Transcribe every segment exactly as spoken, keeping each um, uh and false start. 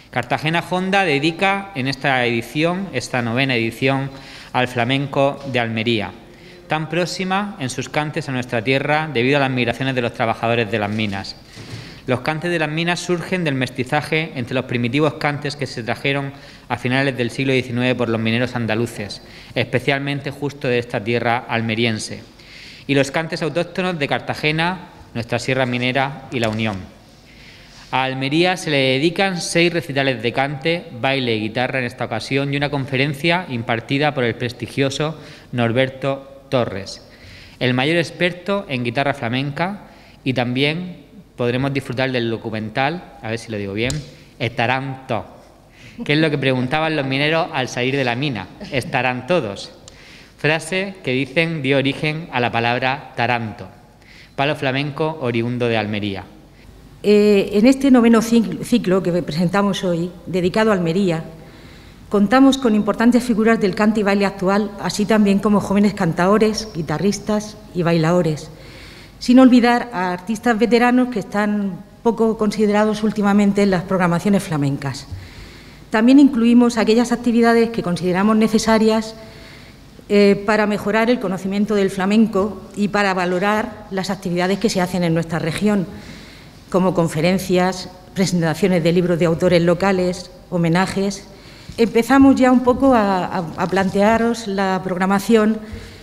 Cartagena Honda dedica en esta edición, esta novena edición, al flamenco de Almería, tan próxima en sus cantes a nuestra tierra debido a las migraciones de los trabajadores de las minas. Los cantes de las minas surgen del mestizaje entre los primitivos cantes que se trajeron a finales del siglo diecinueve por los mineros andaluces, especialmente justo de esta tierra almeriense, y los cantes autóctonos de Cartagena, nuestra sierra minera y la Unión. A Almería se le dedican seis recitales de cante, baile y guitarra en esta ocasión y una conferencia impartida por el prestigioso Norberto Torres, el mayor experto en guitarra flamenca, y también podremos disfrutar del documental, a ver si lo digo bien, Estarán todos, que es lo que preguntaban los mineros al salir de la mina, ¿estarán todos? Frase que dicen dio origen a la palabra taranto, palo flamenco oriundo de Almería. Eh, en este noveno ciclo que presentamos hoy, dedicado a Almería, contamos con importantes figuras del cante y baile actual, así también como jóvenes cantaores, guitarristas y bailadores, sin olvidar a artistas veteranos que están poco considerados últimamente en las programaciones flamencas. También incluimos aquellas actividades que consideramos necesarias eh, para mejorar el conocimiento del flamenco y para valorar las actividades que se hacen en nuestra región, como conferencias, presentaciones de libros de autores locales, homenajes. Empezamos ya un poco a, a, a plantearos la programación,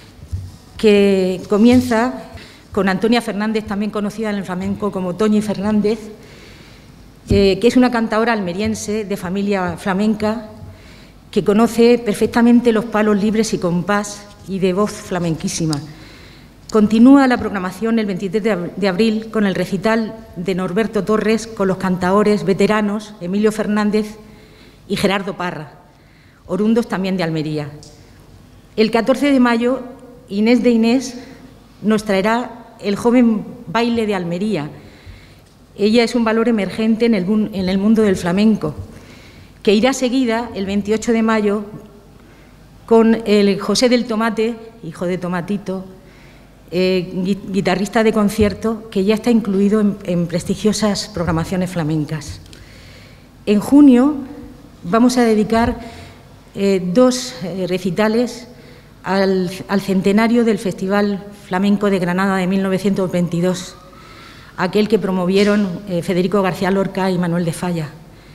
que comienza con Antonia Fernández, también conocida en el flamenco como Toñi Fernández, eh, que es una cantadora almeriense de familia flamenca que conoce perfectamente los palos libres y compás y de voz flamenquísima. Continúa la programación el veintitrés de abril con el recital de Norberto Torres con los cantaores veteranos Emilio Fernández y Gerardo Parra, orundos también de Almería. El catorce de mayo, Inés de Inés nos traerá el joven baile de Almería. Ella es un valor emergente en el, en el mundo del flamenco, que irá seguida el veintiocho de mayo con el José del Tomate, hijo de Tomatito, Eh, guitarrista de concierto, que ya está incluido en, en prestigiosas programaciones flamencas. En junio vamos a dedicar eh, dos eh, recitales al, al centenario del Festival Flamenco de Granada de mil novecientos veintidós, aquel que promovieron eh, Federico García Lorca y Manuel de Falla.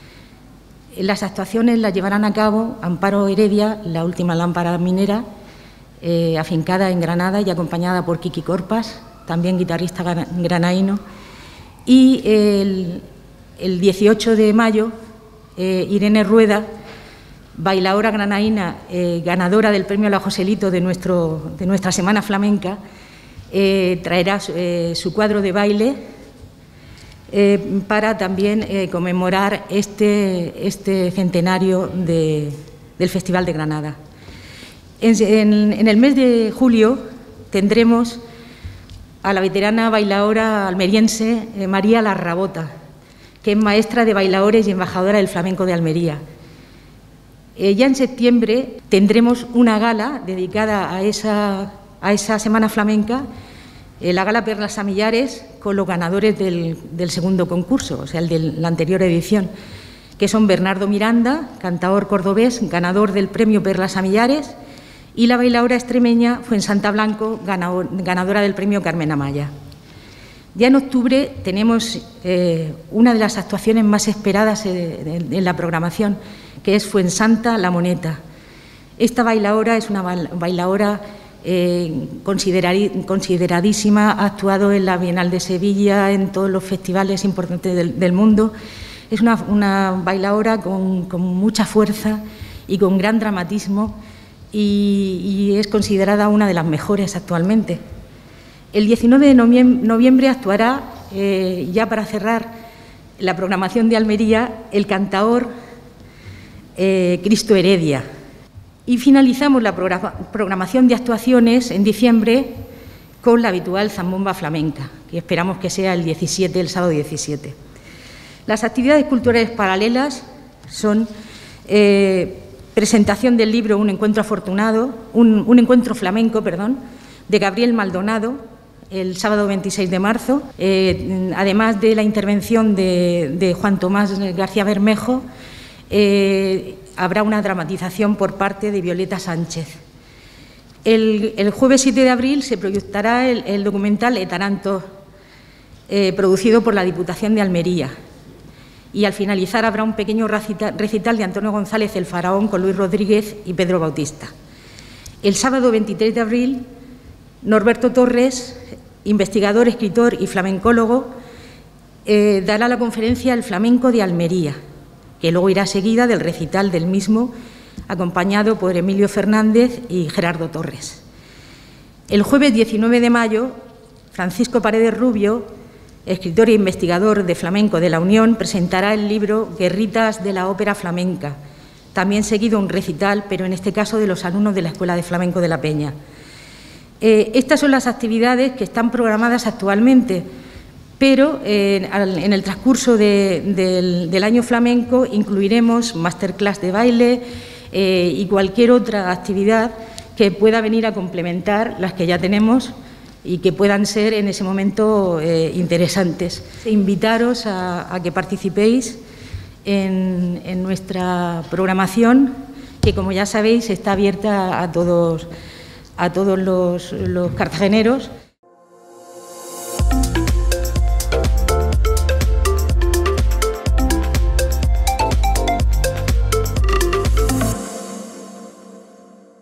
Las actuaciones las llevarán a cabo Amparo Heredia, la última lámpara minera, Eh, afincada en Granada y acompañada por Kiki Corpas, también guitarrista granaíno. Y el, el dieciocho de mayo, eh, Irene Rueda, bailadora granaína, eh, ganadora del premio La Joselito de, nuestro, de nuestra Semana Flamenca, eh, traerá eh, su cuadro de baile eh, para también eh, conmemorar este, este centenario de, del Festival de Granada. En, en, en el mes de julio tendremos a la veterana bailadora almeriense eh, María Larrabota, que es maestra de bailadores y embajadora del flamenco de Almería. Eh, ya en septiembre tendremos una gala dedicada a esa, a esa Semana Flamenca, eh, la Gala Perlas a Millares, con los ganadores del, del segundo concurso, o sea, el de la anterior edición, que son Bernardo Miranda, cantador cordobés, ganador del premio Perlas a Millares, y la bailadora extremeña Fuensanta Blanco, ganadora del premio Carmen Amaya. Ya en octubre tenemos eh, una de las actuaciones más esperadas eh, en la programación, que es Fuensanta La Moneta. Esta bailadora es una bailadora eh, consideradísima, ha actuado en la Bienal de Sevilla, en todos los festivales importantes del, del mundo. Es una, una bailadora con, con mucha fuerza y con gran dramatismo, Y, y es considerada una de las mejores actualmente. El diecinueve de noviembre actuará, eh, ya para cerrar la programación de Almería, el cantaor eh, Cristo Heredia. Y finalizamos la programación de actuaciones en diciembre con la habitual zambomba flamenca, que esperamos que sea el diecisiete, el sábado diecisiete. Las actividades culturales paralelas son Eh, presentación del libro Un encuentro afortunado, un, un encuentro flamenco, perdón, de Gabriel Maldonado, el sábado veintiséis de marzo, eh, además de la intervención de, de Juan Tomás García Bermejo, eh, habrá una dramatización por parte de Violeta Sánchez. El, el jueves siete de abril se proyectará el, el documental Etaranto, eh, producido por la Diputación de Almería. Y al finalizar habrá un pequeño recital de Antonio González el Faraón con Luis Rodríguez y Pedro Bautista. El sábado veintitrés de abril, Norberto Torres, investigador, escritor y flamencólogo, eh, dará la conferencia El Flamenco de Almería, que luego irá seguida del recital del mismo, acompañado por Emilio Fernández y Gerardo Torres. El jueves diecinueve de mayo, Francisco Paredes Rubio, escritor e investigador de flamenco de la Unión, presentará el libro Guerritas de la ópera flamenca, también seguido un recital, pero en este caso de los alumnos de la Escuela de Flamenco de La Peña. Eh, estas son las actividades que están programadas actualmente, pero eh, en el transcurso de, del, del año flamenco incluiremos masterclass de baile eh, y cualquier otra actividad que pueda venir a complementar las que ya tenemos y que puedan ser en ese momento eh, interesantes. Invitaros a, a que participéis en, en nuestra programación, que como ya sabéis está abierta a todos, a todos los, los cartageneros.